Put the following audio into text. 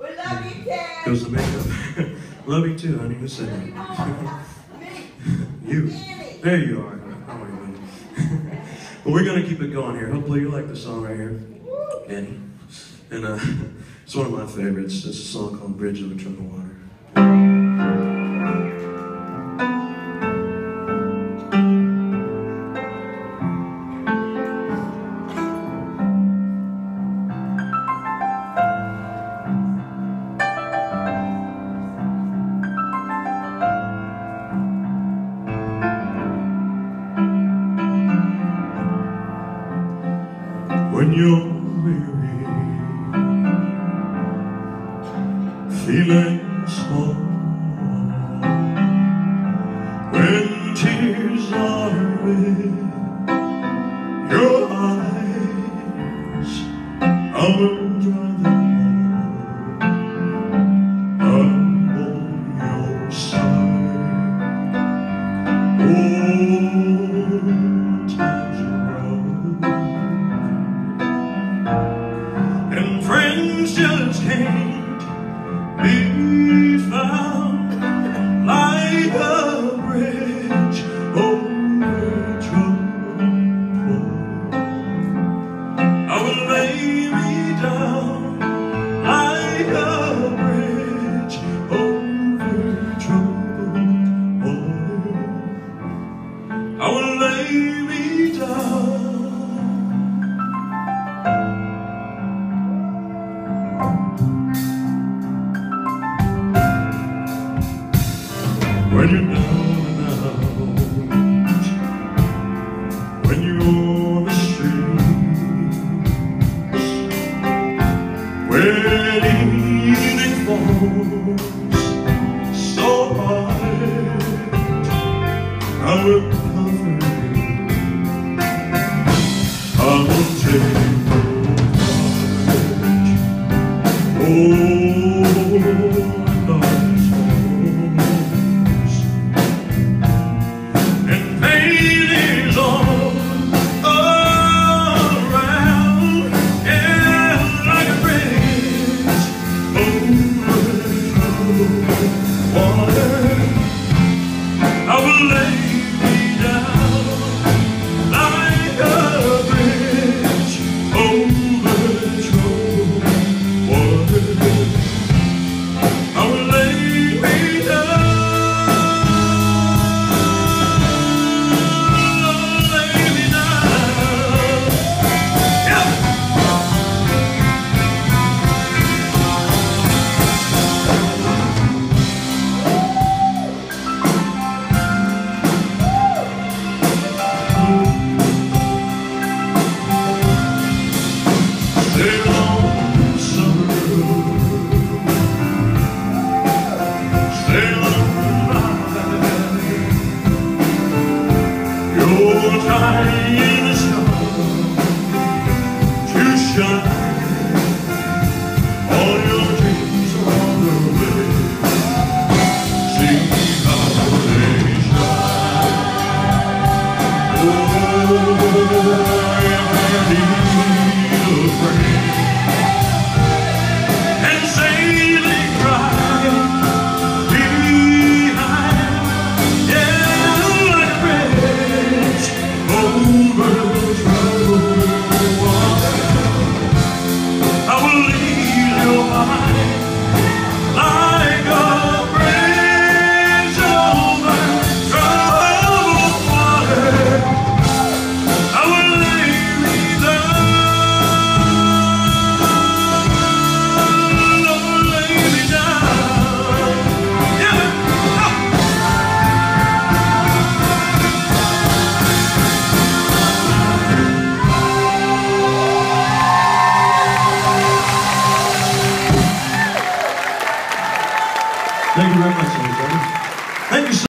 love you, Ted. Goes the makeup. Love you too, honey. Who said that? You. There you are. How are you, buddy? But we're going to keep it going here. Hopefully you like the song right here. Annie. And it's one of my favorites. It's a song called Bridge Over Troubled Water. When you're weary, feeling small, when tears are in your eyes, I will dry them all. I'm on your side. Oh, times are rough, and friends just can't be found like a bridge over troubled water. I will lay me down like a bridge over troubled water. I will lay me down. When you're down and out, when you're on the streets, when evening falls so hard, I will comfort you. I will take your time is come to shine on your